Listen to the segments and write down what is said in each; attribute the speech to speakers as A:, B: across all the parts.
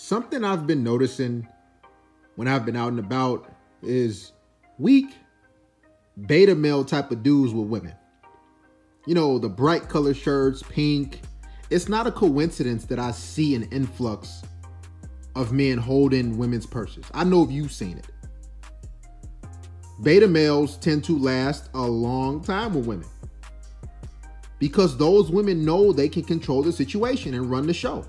A: Something I've been noticing when I've been out and about is weak beta male type of dudes with women. You know, the bright color shirts, pink. It's not a coincidence that I see an influx of men holding women's purses. I know if you've seen it. Beta males tend to last a long time with women because those women know they can control the situation and run the show.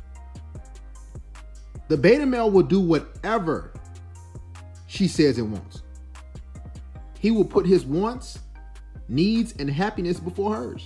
A: The beta male will do whatever she says it wants. He will put his wants, needs, and happiness before hers.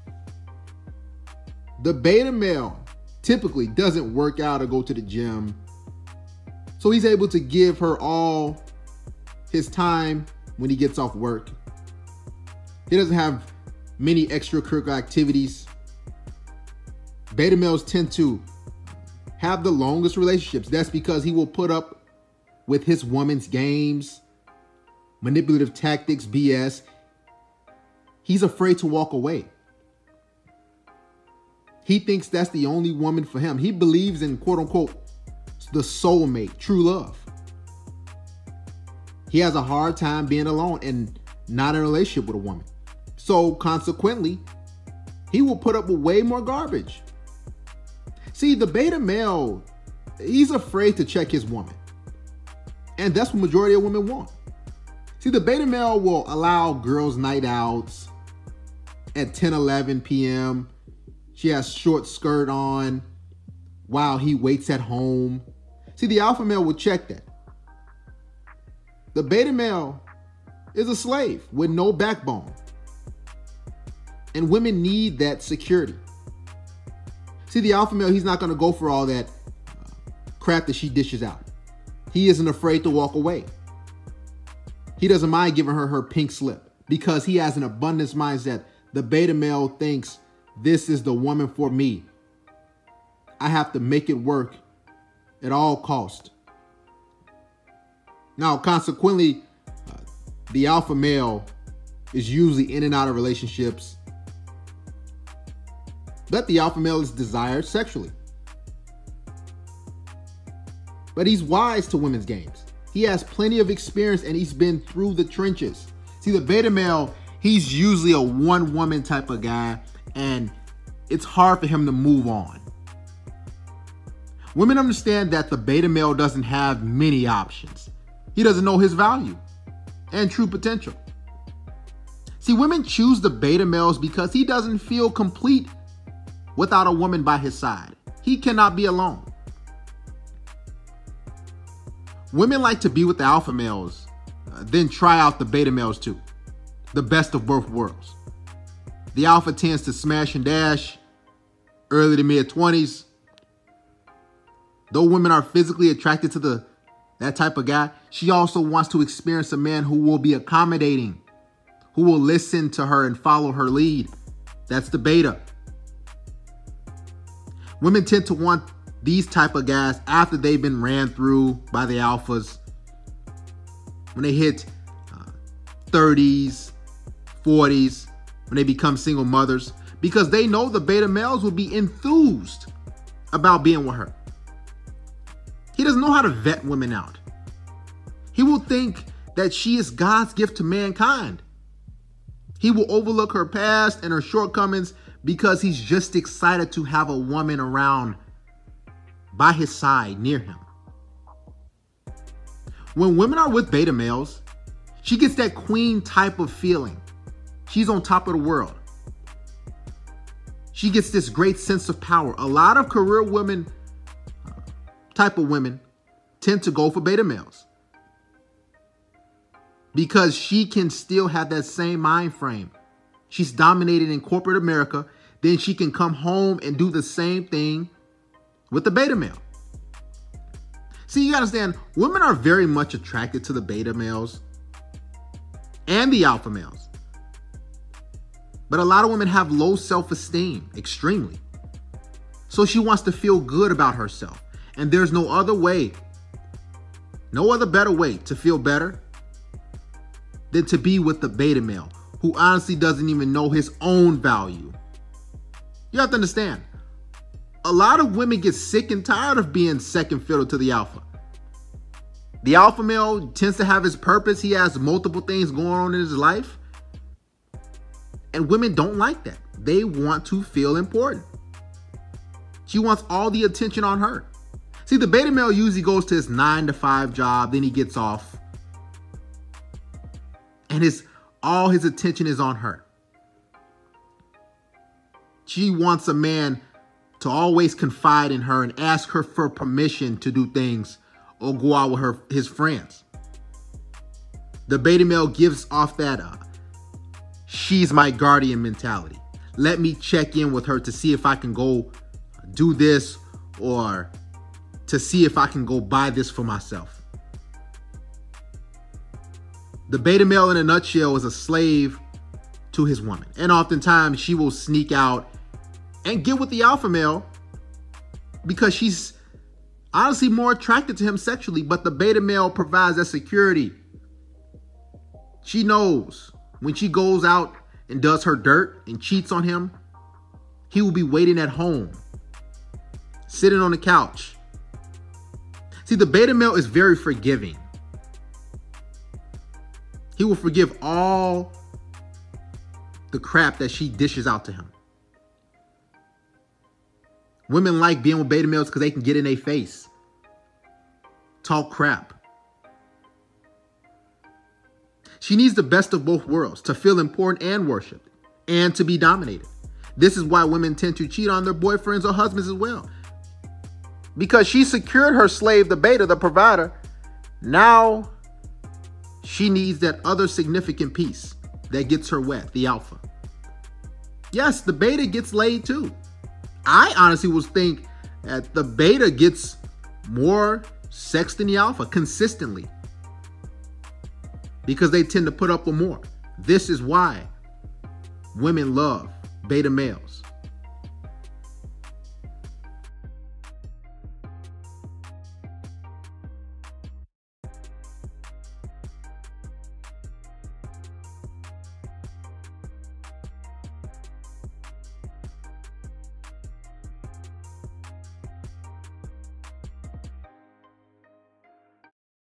A: The beta male typically doesn't work out or go to the gym, so he's able to give her all his time when he gets off work. He doesn't have many extracurricular activities. Beta males tend to have the longest relationships. That's because he will put up with his woman's games, manipulative tactics, BS. He's afraid to walk away. He thinks that's the only woman for him. He believes in, quote unquote, the soulmate, true love. He has a hard time being alone and not in a relationship with a woman. So consequently, he will put up with way more garbage. See, the beta male, he's afraid to check his woman. And that's what majority of women want. See, the beta male will allow girls' night outs at 10, 11 p.m. She has short skirt on while he waits at home. See, the alpha male will check that. The beta male is a slave with no backbone. And women need that security. See, the alpha male, he's not going to go for all that crap that she dishes out. He isn't afraid to walk away. He doesn't mind giving her her pink slip because he has an abundance mindset. The beta male thinks this is the woman for me. I have to make it work at all cost. Now, consequently, the alpha male is usually in and out of relationships, but the alpha male is desired sexually. But he's wise to women's games. He has plenty of experience and he's been through the trenches. See, the beta male, he's usually a one-woman type of guy, and it's hard for him to move on. Women understand that the beta male doesn't have many options. He doesn't know his value and true potential. See, women choose the beta males because he doesn't feel complete without a woman by his side. He cannot be alone. Women like to be with the alpha males, then try out the beta males too. The best of both worlds. The alpha tends to smash and dash early to mid 20s. Though women are physically attracted to that type of guy, she also wants to experience a man who will be accommodating, who will listen to her and follow her lead. That's the beta. Women tend to want these type of guys after they've been ran through by the alphas. When they hit 30s, 40s, when they become single mothers, because they know the beta males will be enthused about being with her. He doesn't know how to vet women out. He will think that she is God's gift to mankind. He will overlook her past and her shortcomings because he's just excited to have a woman around by his side, near him. When women are with beta males, she gets that queen type of feeling. She's on top of the world. She gets this great sense of power. A lot of career women, type of women, tend to go for beta males because she can still have that same mind frame. She's dominated in corporate America. Then she can come home and do the same thing with the beta male. See, you understand, women are very much attracted to the beta males and the alpha males. But a lot of women have low self-esteem, extremely. So she wants to feel good about herself. And there's no other way, no other better way to feel better than to be with the beta male, who honestly doesn't even know his own value. You have to understand, a lot of women get sick and tired of being second fiddle to the alpha. The alpha male tends to have his purpose. He has multiple things going on in his life. And women don't like that. They want to feel important. She wants all the attention on her. See, the beta male usually goes to his 9-to-5 job, then he gets off. And all his attention is on her. She wants a man to always confide in her and ask her for permission to do things or go out with his friends. The beta male gives off that she's my guardian mentality. Let me check in with her to see if I can go do this or to see if I can go buy this for myself. The beta male in a nutshell is a slave to his woman. And oftentimes she will sneak out and get with the alpha male because she's honestly more attracted to him sexually, but the beta male provides that security. She knows when she goes out and does her dirt and cheats on him, he will be waiting at home, sitting on the couch. See, the beta male is very forgiving. He will forgive all the crap that she dishes out to him. Women like being with beta males because they can get in their face, talk crap. She needs the best of both worlds, to feel important and worshipped, and to be dominated. This is why women tend to cheat on their boyfriends or husbands as well. Because she secured her slave, the beta, the provider. Now she needs that other significant piece that gets her wet, the alpha. Yes, the beta gets laid too. I honestly would think that the beta gets more sex than the alpha consistently, because they tend to put up with more. This is why women love beta males.